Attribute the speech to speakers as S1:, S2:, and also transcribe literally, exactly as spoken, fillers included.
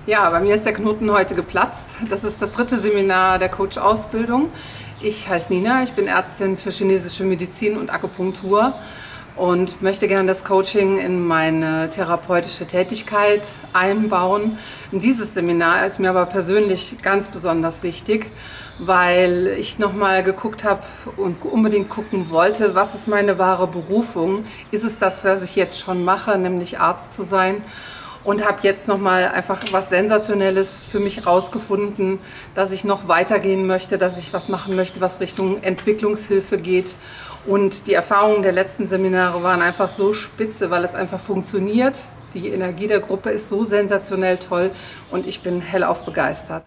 S1: Ja, bei mir ist der Knoten heute geplatzt. Das ist das dritte Seminar der Coach-Ausbildung. Ich heiße Nina, ich bin Ärztin für chinesische Medizin und Akupunktur und möchte gerne das Coaching in meine therapeutische Tätigkeit einbauen. Und dieses Seminar ist mir aber persönlich ganz besonders wichtig, weil ich nochmal geguckt habe und unbedingt gucken wollte, was ist meine wahre Berufung? Ist es das, was ich jetzt schon mache, nämlich Arzt zu sein? Und habe jetzt nochmal einfach was Sensationelles für mich rausgefunden, dass ich noch weitergehen möchte, dass ich was machen möchte, was Richtung Entwicklungshilfe geht. Und die Erfahrungen der letzten Seminare waren einfach so spitze, weil es einfach funktioniert. Die Energie der Gruppe ist so sensationell toll und ich bin hellauf begeistert.